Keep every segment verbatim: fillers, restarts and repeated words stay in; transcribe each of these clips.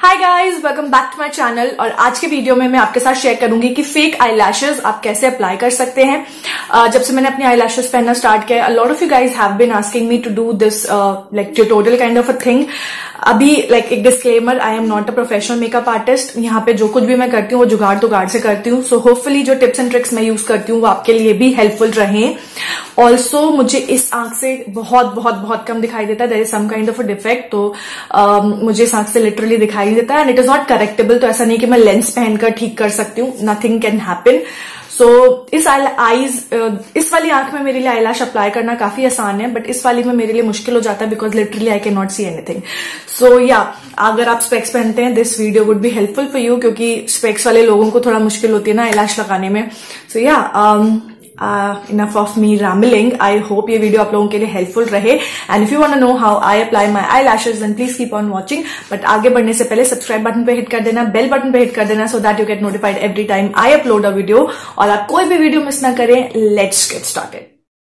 Hi guys, welcome back to my channel. और आज के वीडियो में मैं आपके साथ शेयर करूंगी कि फेक आई लैशेज आप कैसे अप्लाई कर सकते हैं। uh, जब से मैंने अपनी आई लैशेज पहनना स्टार्ट किया, a lot of you guys have been asking me to do this like tutorial kind of a thing. अभी लाइक like, एक disclaimer, I am not a professional makeup artist. यहाँ पे जो कुछ भी मैं करती हूँ वो जुगाड़ तुगाड़ से करती हूँ। सो होपफुली जो टिप्स एंड ट्रिक्स मैं यूज करती हूँ वो आपके लिए भी हेल्पफुल रहे। ऑल्सो मुझे इस आंख से बहुत बहुत बहुत कम दिखाई देता है, there is some kind of a defect. तो uh, मुझे इस आंख से लिटरली दिखाई नहीं देता है and it is not correctable. तो ऐसा नहीं कि मैं लेंस पहनकर ठीक कर सकती हूँ, nothing can happen. So so, इस आईज इस वाली आंख में मेरे लिए आईलैश अप्लाई करना काफी आसान है, बट इस वाली में मेरे लिए मुश्किल हो जाता है because literally I can not see anything. So yeah अगर आप स्पेक्स पहनते हैं, this video would be helpful for you, क्योंकि स्पेक्स वाले लोगों को थोड़ा मुश्किल होती है ना आईलैश लगाने में। So yeah enough of me rambling. I hope ये वीडियो आप लोगों के लिए हेल्पफुल रहे and if you want to know how I apply my eye lashes then please keep on watching. But आगे बढ़ने से पहले सब्सक्राइब बटन पे हिट कर देना, बेल बटन पे हिट कर देना, so that you get notified every time I upload a video और आप कोई भी वीडियो मिस ना करें। Let's get started.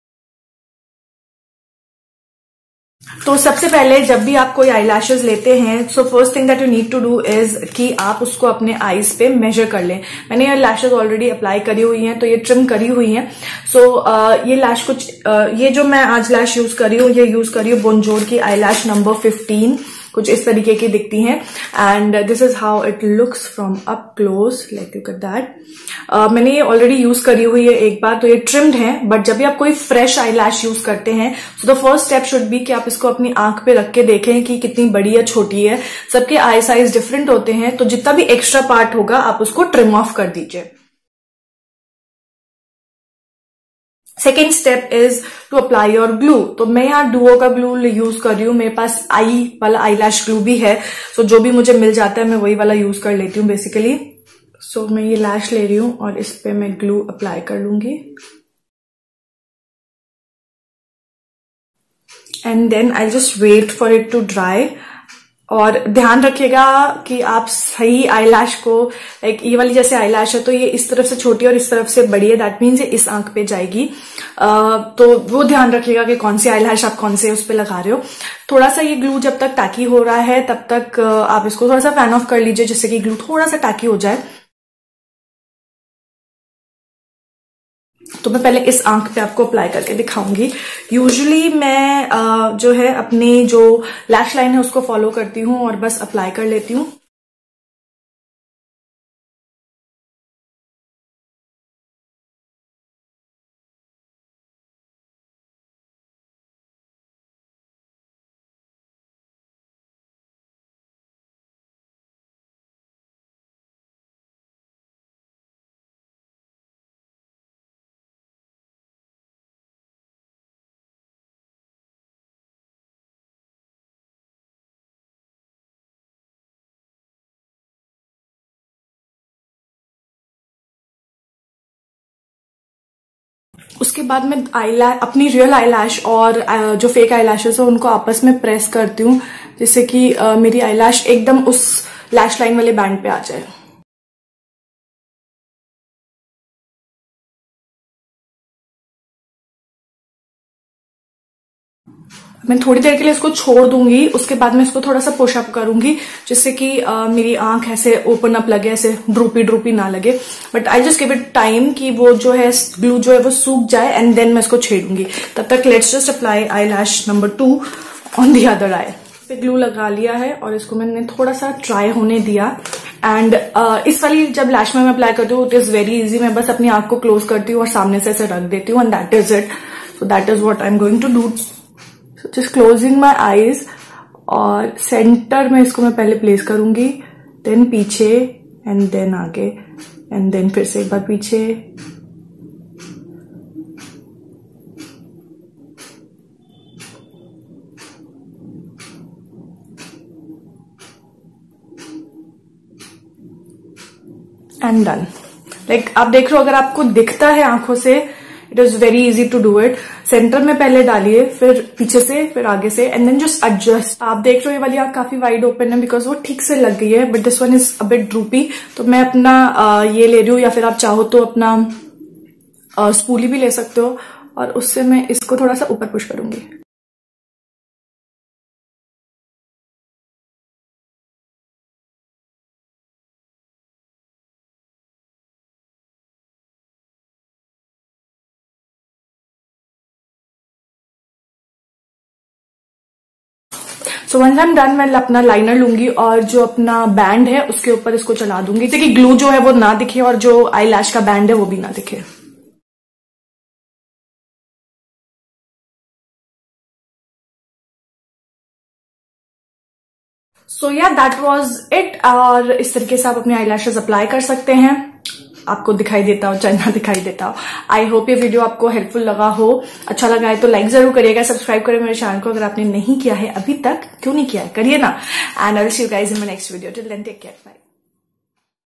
तो सबसे पहले जब भी आप कोई आई लैशेज लेते हैं, so first thing that you need to do is कि आप उसको अपने आईज पे मेजर कर लें। मैंने ये लैशेज ऑलरेडी अप्लाई करी हुई हैं, तो ये ट्रिम करी हुई हैं। सो so, uh, ये लैश कुछ uh, ये जो मैं आज लैश यूज कर रही हूँ, ये यूज कर रही हूँ बोनजोर की आई लैश नंबर फिफ्टीन। कुछ इस तरीके की दिखती हैं and this is how it looks from up close, like look at that. मैंने ये ऑलरेडी यूज करी हुई है एक बार, तो ये ट्रिम्ड है। बट जब भी आप कोई फ्रेश आई लैश यूज करते हैं, so the first step should be कि आप इसको अपनी आंख पे रख के देखें कि कितनी बड़ी या छोटी है। सबके आई साइज डिफरेंट होते हैं, तो जितना भी एक्स्ट्रा पार्ट होगा आप उसको ट्रिम ऑफ कर दीजिए। Second step is to apply your glue. तो मैं यहाँ डुओ का ग्लू यूज कर रही हूँ, मेरे पास आई वाला आई लैश ग्लू भी है। सो so, जो भी मुझे मिल जाता है मैं वही वाला यूज कर लेती हूँ बेसिकली। सो so, मैं ये लैश ले रही हूँ और इस पे मैं ग्लू अप्लाई कर लूंगी and then I just wait for it to dry. और ध्यान रखिएगा कि आप सही आईलैश को, लाइक ये वाली जैसे आईलैश है तो ये इस तरफ से छोटी और इस तरफ से बड़ी है, दैट मीन्स ये इस आंख पे जाएगी। uh, तो वो ध्यान रखिएगा कि कौन सी आईलैश आप कौन से उस पे लगा रहे हो। थोड़ा सा ये ग्लू जब तक टैकी हो रहा है तब तक uh, आप इसको थोड़ा सा फैन ऑफ कर लीजिए जिससे कि ग्लू थोड़ा सा टैकी हो जाए। तो मैं पहले इस आंख पे आपको अप्लाई करके दिखाऊंगी। यूजुअली मैं uh, जो है अपनी जो लैश लाइन है उसको फॉलो करती हूँ और बस अप्लाई कर लेती हूँ। उसके बाद मैं आई अपनी रियल आई लैश और जो फेक आई लैशेस है उनको आपस में प्रेस करती हूँ, जिससे कि मेरी आई लैश एकदम उस लैश लाइन वाले बैंड पे आ जाए। मैं थोड़ी देर के लिए इसको छोड़ दूंगी, उसके बाद मैं इसको थोड़ा सा पुश अप करूंगी जिससे कि uh, मेरी आंख ऐसे ओपन अप लगे, ऐसे ड्रूपी ड्रूपी ना लगे। But I just give it time कि वो जो है ग्लू जो है वो सूख जाए एंड देन मैं इसको छेड़ूंगी। तब तक let's just apply eye lash number two on the other eye. पे ग्लू लगा लिया है और इसको मैंने थोड़ा सा ड्राई होने दिया एंड uh, इस वाली जब लैश में मैं अप्लाई करती हूँ इट इज वेरी इजी। मैं बस अपनी आंख को क्लोज करती हूँ और सामने से ऐसे रख देती हूँ and that is it. So that is what I am going to do. Just closing my eyes और सेंटर में इसको मैं पहले प्लेस करूंगी, देन पीछे एंड देन आगे एंड देन फिर से एक बार पीछे। And done. लाइक आप देख रहे हो, अगर आपको दिखता है आंखों से, it is very easy to do it. Centre में पहले डालिए, फिर पीछे से, फिर आगे से एंड देन जस्ट एडजस्ट। आप देख रहे हो ये वाली आंख काफी वाइड ओपन है बिकॉज वो ठीक से लग गई है, but this one is a bit droopy. तो मैं अपना आ, ये ले रही हूँ, या फिर आप चाहो तो अपना आ, स्पूली भी ले सकते हो और उससे मैं इसको थोड़ा सा ऊपर पुश करूंगी। So once I am done मैं अपना लाइनर लूंगी और जो अपना बैंड है उसके ऊपर इसको चला दूंगी ताकि ग्लू जो है वो ना दिखे और जो आई लैश का बैंड है वो भी ना दिखे। सो या दैट वाज इट। और इस तरीके से आप अपने आई लैशेज अप्लाई कर सकते हैं, आपको दिखाई देता हो चाहे ना दिखाई देता हो। आई होप ये वीडियो आपको हेल्पफुल लगा हो। अच्छा लगा है तो लाइक जरूर करिएगा, सब्सक्राइब करें मेरे चैनल को अगर आपने नहीं किया है अभी तक, क्यों नहीं किया है, करिए ना। And I will see you guys in my next video. Till then take care, bye.